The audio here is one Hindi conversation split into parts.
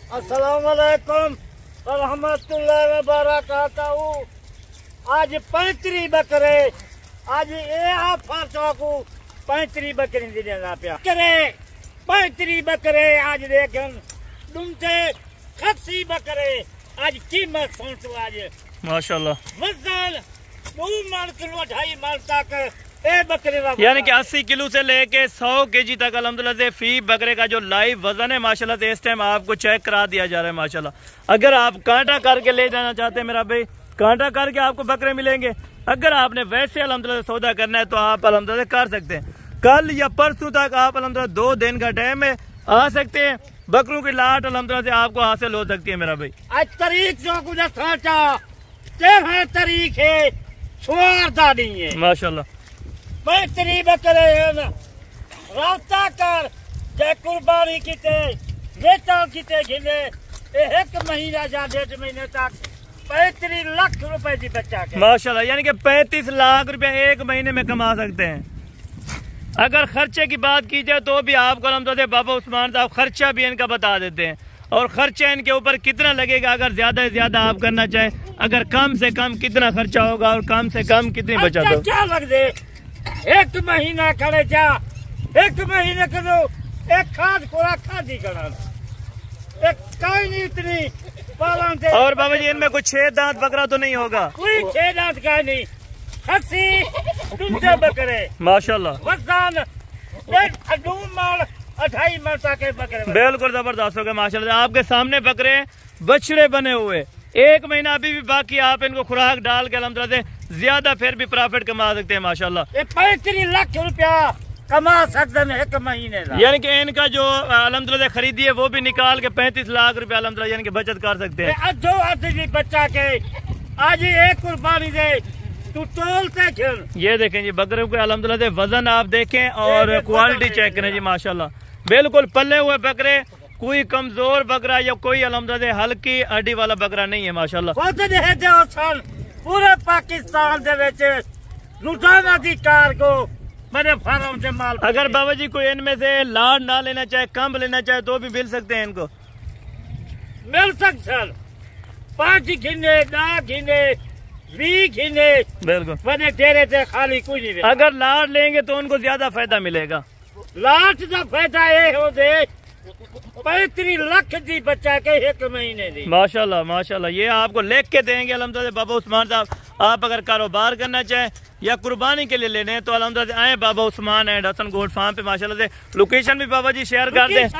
अस्सलाम वालेकुम रहमतुल्लाहि व बरकातहू। आज 35 बकरे आज ये फाटो को 35 बकरी देना पिया करे 35 बकरे आज देखन तुमसे 80 बकरे आज कीमत सोचो आज माशाल्लाह वजन 2 मन किलो 2.5 मन तक ए बकरे यानी कि 80 किलो से लेके 100 केजी तक अल्हम्दुलिल्लाह से फी बकरे का जो लाइव वजन है माशाल्लाह से इस टाइम आपको चेक करा दिया जा रहा है माशाल्लाह। अगर आप कांटा करके ले जाना चाहते हैं मेरा भाई कांटा करके आपको बकरे मिलेंगे। अगर आपने वैसे अल्हम्दुलिल्लाह सौदा करना है तो आप अल्हम्दुलिल्लाह कर सकते हैं। कल या परसों तक आप अल्हम्दुलिल्लाह 2 दिन का टाइम है आ सकते हैं। बकरों की लाट अल्हम्दुलिल्लाह से आपको हासिल हो सकती है मेरा भाई। आज तारीख जो कुछ खाचा ते तारीख है छोड़ता नहीं है माशाल्लाह 35 बकरे रास्ता कर जय कुर्बानी किते बेटा किते घिने 1 महीना या 1.5 महीने तक 35 लाख रुपए की बच्चा के माशाल्लाह यानी कि 35 लाख रुपए 1 महीने में कमा सकते हैं। अगर खर्चे की बात की जाए तो भी आपको अल्हम्दुलिल्लाह बाबा उस्मान साहब खर्चा भी इनका बता देते हैं और खर्चा इनके ऊपर कितना लगेगा। अगर ज्यादा से ज्यादा आप करना चाहे अगर कम से कम कितना खर्चा होगा और कम से कम कितनी बचत होगी। क्या लग दे 1 महीना खड़े जा 1 महीने करो एक खाद खुरा खादी करा एक कोई नहीं इतनी पालन से। और बाबा जी इनमें कुछ 6 दांत बकरा तो नहीं होगा? कोई 6 दांत का नहीं 80 तुमसे बकरे माशाल्लाह वजन 2.5 मन तक के बकरे बिल्कुल जबरदस्त हो गए माशाल्लाह। आपके सामने बकरे बछड़े बने हुए 1 महीना अभी भी बाकी आप इनको खुराक डाल के अल्हम्दुलिल्लाह से ज्यादा फिर भी प्रॉफिट कमा सकते हैं माशाल्लाह। 35 लाख रुपया कमा सकते हैं 1 महीने का। यानी कि इनका जो अल्हम्दुलिल्लाह खरीदी है वो भी निकाल के 35 लाख रुपया अल्हम्दुलिल्लाह यानी कि बचत कर सकते हैं। अधो अधी बच्चा के आज एक कुर्बानी दे तू तोलते खेल। ये देखें जी बकरे के अल्हम्दुलिल्लाह से वजन आप देखें और क्वालिटी चेक करें जी माशाल्लाह बिल्कुल पल्ले हुए बकरे। कोई कमजोर बकरा या कोई अल्हम्दुलिल्लाह हल्की हड्डी वाला बकरा नहीं है माशाल्लाह। पूरे पाकिस्तान लुटाना दी कार को मेरे फार्म से माल। अगर बाबा जी कोई इनमें से लाड ना लेना चाहे कम लेना चाहे तो भी मिल सकते हैं इनको मिल सकते 5 घिने 10 घिने 20 घिने बिल्कुल मैंने तेरे से खाली कुछ नहीं। अगर लाड लेंगे तो उनको ज्यादा फायदा मिलेगा। लाट का फायदा ये हो दे 35 लाख दी बच्चा के 1 महीने दी माशाल्लाह माशाल्लाह। ये आपको लिख के देंगे अल्हम्दुलिल्लाह बाबा उस्मान साहब। आप अगर कारोबार करना चाहें या कुर्बानी के लिए लेने हैं तो अल्हम्दुलिल्लाह आए Baba Usman and Hasan gold farm पे माशाल्लाह से। लोकेशन भी बाबा जी शेयर कर दें।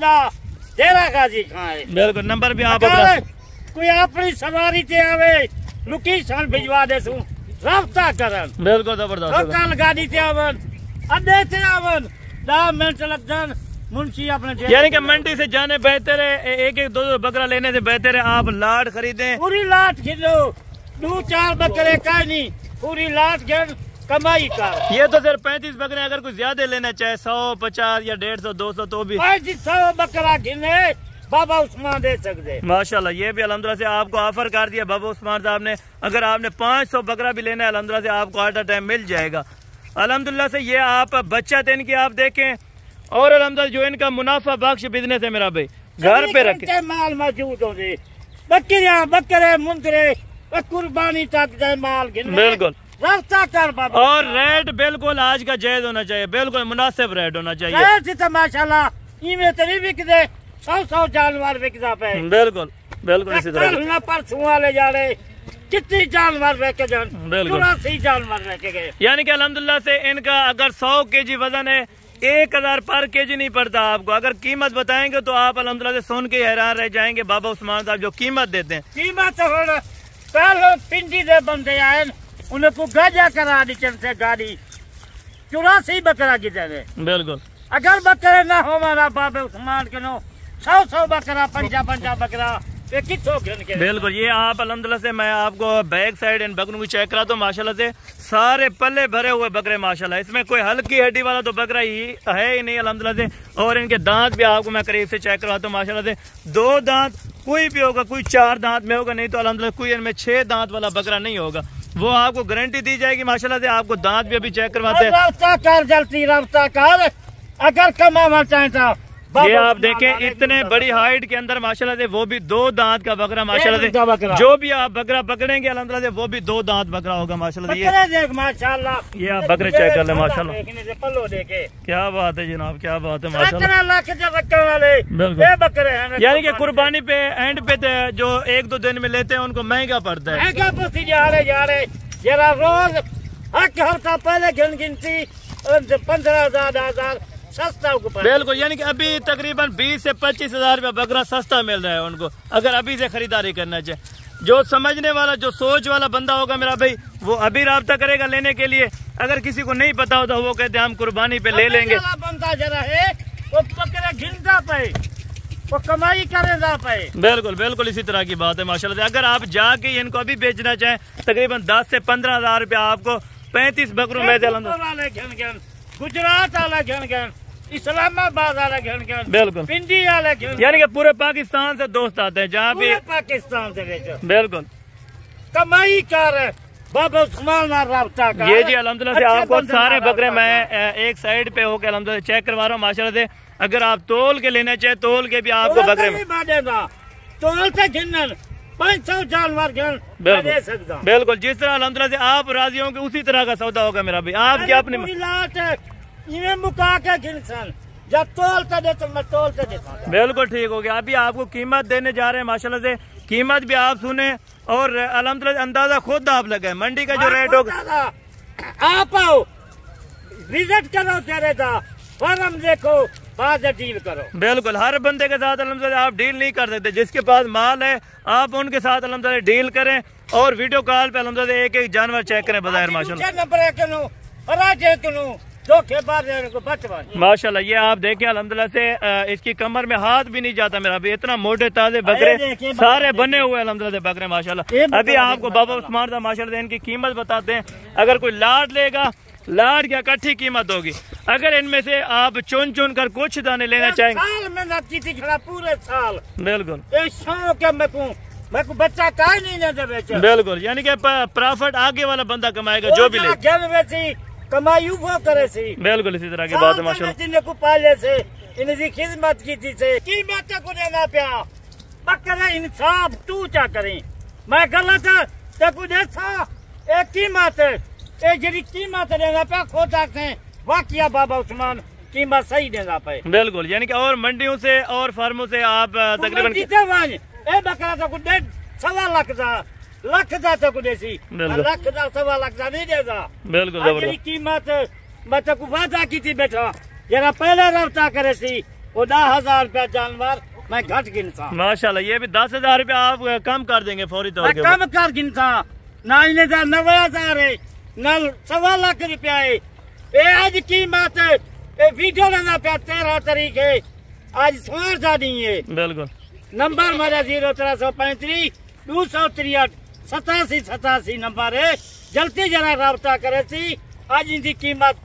बिल्कुल नंबर भी आप कोई अपनी सवारी से आवे लोकेशन भिजवा दे रास्ता करन बिल्कुल जबरदस्त। कल गाड़ी से आवन अड्डे से आवन 10 मिनट लग जान मुंशी अपने यानी कि मंडी से जाने बेहतर है 1-1 2-2 बकरा लेने से बेहतर है आप लाट खरीदें। पूरी लाट खरीदो 2-4 बकरे का नहीं पूरी लाट घेर कमाई का। ये तो सिर्फ 35 बकरे अगर कुछ ज्यादा लेना चाहे 100 50 या 150 200 तो भी 100 बकरा घिने बाबा उस्मान दे सकते माशाल्लाह। ये भी अल्हम्दुलिल्लाह से आपको ऑफर कर दिया बाबा उस्मान साहब ने। अगर आपने 500 बकरा भी लेना है अल्हम्दुलिल्लाह से आपको आधा टाइम मिल जाएगा अल्हम्दुलिल्लाह से। ये आप बचत इनकी आप देखें और अल्हम्दुलिल्लाह जो इनका मुनाफा बख्श बिजनेस है मेरा भाई घर पे रखे माल मौजूद हो बकरियां बकरे मुंदरे कुर्बानी तक माल बिल्कुल रास्ता कर बाबा। और रेट बिल्कुल आज का जायज होना चाहिए बिल्कुल मुनासिब रेट होना चाहिए। तो माशाल्लाह इनमें तो नहीं बिकते 100 जानवर बिकता पे बिल्कुल बिल्कुल इसी तरह परसों वाले जा रहे कितने जानवर लेके जान 84 जानवर लेके गए। यानी कि अल्हम्दुलिल्लाह से इनका अगर 100 केजी वजन है 1000 पर केजी नहीं पड़ता आपको। अगर कीमत बताएंगे तो आप अल्हम्दुलिल्लाह से सुन के हैरान रह जाएंगे बाबा उस्मान साहब जो कीमत देते हैं। कीमत हो पहले पिंडी दे बंदे आए उन्हें को गाजा करा दी से गाड़ी 84 बकरा की दे बिल्कुल। अगर बकरे ना हो हमारा बाबा उस्मान के नो 100 बकरा 50 बकरा बिल्कुल। ये आप अल्हम्दुलिल्लाह से मैं आपको बैक साइड इन बकरों की चेक करा तो माशाल्लाह से सारे पल्ले भरे हुए बकरे माशाल्लाह। इसमें कोई हल्की हड्डी वाला तो बकरा ही है ही नहीं अल्हम्दुलिल्लाह से। और इनके दांत भी आपको मैं करीब से चेक करवाता हूँ माशाल्लाह से। 2 दांत कोई भी होगा कोई 4 दांत में होगा नहीं तो अल्हम्दुलिल्लाह कोई इनमें 6 दांत वाला बकरा नहीं होगा। वो आपको गारंटी दी जाएगी माशाल्लाह से। आपको दांत भी अभी चेक करवाते हैं। रास्ता कर जल्दी रास्ता कर अगर कमाना चाहे तो ये आप देखें इतने बड़ी हाइट के अंदर माशाल्लाह से वो भी 2 दांत का बकरा माशाल्लाह से। जो भी आप बकरा पकड़ेंगे अल्हम्दुलिल्लाह से वो भी 2 दांत बकरा होगा माशाल्लाह। ये आप बकरे चेक कर ले माशाल्लाह, क्या बात है जनाब, क्या बात है माशाल्लाह। यानी कि कुर्बानी पे एंड पे जो 1-2 दिन में लेते हैं उनको महंगा पड़ता है। रोज हल्का पहले गिनती 15,000 सस्ता। बिल्कुल, यानी कि अभी तकरीबन 20 से 25 हजार रुपया बकरा सस्ता मिल रहा है उनको, अगर अभी से खरीदारी करना चाहिए। जो समझने वाला, जो सोच वाला बंदा होगा मेरा भाई, वो अभी राब्ता करेगा लेने के लिए। अगर किसी को नहीं पता होता वो कहते हैं हम कुर्बानी पे ले लेंगे। बंदा जरा है वो बकरा गिनता पे, वो कमाई करेगा पे। बिल्कुल बिल्कुल इसी तरह की बात है माशाल्लाह से। अगर आप जाके इनको अभी बेचना चाहें तकरीबन 10 से 15 हजार रुपया आपको 35 बकरों में गुजरात वाला घन इस्लामाबाद वाला घन बिल्कुल पिंडी वाला घन, यानी कि पूरे पाकिस्तान से दोस्त आते हैं जहाँ भी पाकिस्तान से बिल्कुल कमाई कर बाबा उस्मान राब्ता का। ये जी अल्हम्दुलिल्लाह से आपको सारे बकरे मैं एक साइड पे होकर अल्हम्दुलिल्लाह चेक करवा रहा हूँ माशाल्लाह से। अगर आप तोल के लेना चाहे तोल के भी आपको बकरे तोल से घिन 500 जानवर दे सकता। बिल्कुल जिस तरह अल्हम्दुलिल्लाह से आप राजी होंगे उसी तरह का सौदा होगा मेरा भाई। आप क्या अपनी मुका के घिनसन जब तोल दे तो मैं तोल से देता। बिल्कुल ठीक हो गया। अभी आपको कीमत देने जा रहे हैं माशाल्लाह से, कीमत भी आप सुने और अल्हम्दुलिल्लाह अंदाजा खुद आप लगाए मंडी का जो रेट होगा। आप आओ विजिट करो, तेरे था फॉर्म देखो, बाद डील करो। बिल्कुल हर बंदे के साथ अल्हम्दुलिल्लाह आप डील नहीं कर सकते। जिसके पास माल है आप उनके साथ अल्हम्दुलिल्लाह डील करें और वीडियो कॉल पे अल्हम्दुलिल्लाह एक जानवर चेक करें बजाय माशाल्लाह। ये आप देखें अल्हम्दुलिल्लाह से इसकी कमर में हाथ भी नहीं जाता मेरा भी, इतना मोटे ताजे बकरे सारे बने हुए अल्हम्दुलिल्लाह से बकरे माशाल्लाह। अभी आपको बाबा उस्मान साहब माशाल्लाह इनकी कीमत बताते हैं। अगर कोई लाट लेगा, लाट की इकट्ठी कीमत होगी। अगर इनमें से आप चुन चुन कर कुछ दाने लेना चाहेंगे साल में खड़ा पूरे साल बिल्कुल मैं को बच्चा का नहीं दे बिल्कुल, यानी कि प्रॉफिट आगे वाला बंदा कमाएगा जो भी ले कमाई वो करे सी। बिल्कुल इसी तरह की बात है माशाल्लाह। जिन्हें को पाले से इनकी खिदमत की थी से कीमत को देना पिया बकरा इंसाफ तू क्या करें मैं गलत ते को देखा एक कीमत एक जरी कीमत देना पिया खोता से वाकिया बाबा उस्मान कीमत सही देना पे। बिल्कुल यानी कि और मंडियों से और फार्मों से आप तकरीबन ए बकरा तो 1.5 लाख दा तो देसी लाख दा 1.5 लाख दा नहीं देगा। बिल्कुल कीमत बच्चा को वादा की थी बेटा जरा पहले रब्ता करे सी वो 10,000 रुपया जानवर मैं घट गिनता माशाल्लाह। ये भी 10,000 रुपया आप कम कर देंगे फौरी तौर पे। कम कर गिनता ना 90,000 है ना 1.25 लाख रुपया है। आज कीमत वीडियो लेना पे 13 तारीख है आज सोमवार सा नहीं है। बिल्कुल नंबर मेरा 0335 263 87 नंबर है। जल्दी जरा राब्ता करे थी। आज इनकी कीमत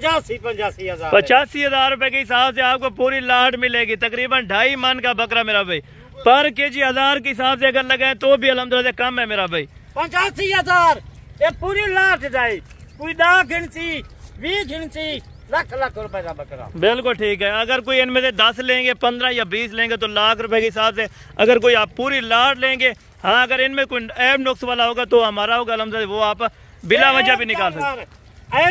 85,000 रुपए के हिसाब से आपको पूरी लाट मिलेगी। तकरीबन 2.5 मन का बकरा मेरा भाई पर केजी 1000 के हिसाब से अगर लगाए तो भी अल्हम्दुलिल्लाह कम है मेरा भाई। 85,000 ये पूरी लाट जाए कोई 10 गिनती 20 गिनती लाख रुपए का बकरा। बिल्कुल ठीक है। अगर कोई इनमें से 10 लेंगे 15 या 20 लेंगे तो लाख रुपए के हिसाब से। अगर कोई आप पूरी लाट लेंगे हाँ अगर इनमें कोई ऐब नुक्स वाला होगा तो हमारा होगा अल्हम्दुलिल्लाह वो आप बिला वजह भी निकाल सकते।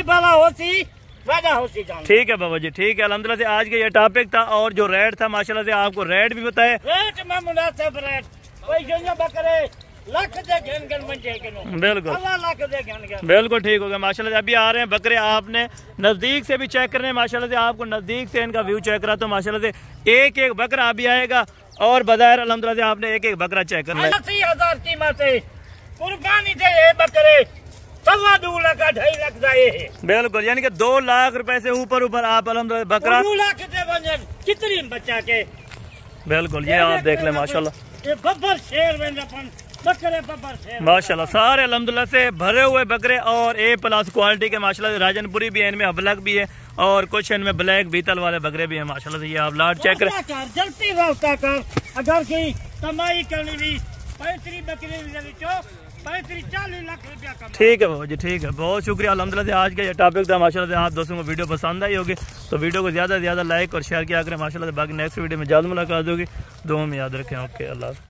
ठीक है बाबा जी ठीक है। अल्हम्दुलिल्लाह से आज का ये टॉपिक था और जो रेट था माशाल्लाह से आपको रेट भी बताए। रेट में मुनासिब रेट बकरे लाख बिल्कुल बिल्कुल ठीक हो गया माशाल्लाह। अभी आ रहे हैं बकरे आपने नजदीक से भी चेक करने माशाल्लाह से आपको नजदीक से इनका व्यू चेक करा तो माशाल्लाह से एक एक बकरा अभी आएगा और बजाय अल्हम्दुलिल्लाह से आपने एक एक बकरा चेक करना है। 80,000 कीमत है कुर्बानी थे ये बकरे 2.25 लाख 2.5 लाख जाए है। बिल्कुल यानी कि 2 लाख रुपए से ऊपर आप अल्हम्दुलिल्लाह बकरा 2 लाख कितनी बच्चा के। बिल्कुल ये आप देख ले माशाल्लाह ये बब्बर शेर बकरे बब्बर शेर माशाल्लाह सारे अल्हम्दुलिल्लाह से भरे हुए बकरे और A+ क्वालिटी के माशाल्लाह राजनपुरी भी है इनमें अबलग भी है और कुछ इनमें ब्लैक बीतल वाले बकरे भी है माशाल्लाह से। ये आप लाट चेक करें जल्दी रास्ता कर अगर की कमाई करनी भी 35 बकरे 40 लाख रुपया कमा। ठीक है बाबा जी, ठीक है, बहुत शुक्रिया अल्हम्दुलिल्लाह से। आज का ये टॉपिक था माशाल्लाह से, आप दोस्तों को वीडियो पसंद आई होगी तो वीडियो को ज़्यादा से ज़्यादा लाइक और शेयर किया करें माशाल्लाह से। बाकी नेक्स्ट वीडियो में जल्द मुलाकात होगी, दुआ में याद रखें। ओके, अल्लाह।